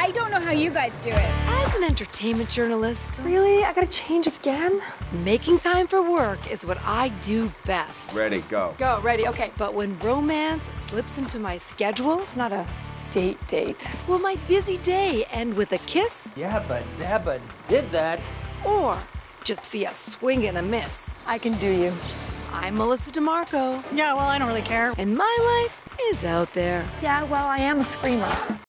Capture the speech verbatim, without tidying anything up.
I don't know how you guys do it. As an entertainment journalist... Really? I gotta change again? Making time for work is what I do best. Ready, go. Go, ready, okay. But when romance slips into my schedule... It's not a date date. Will my busy day end with a kiss? Yeah, but Debba did that. Or just be a swing and a miss? I can do you. I'm Melissa DiMarco. Yeah, well, I don't really care. And my life is out there. Yeah, well, I am a screamer.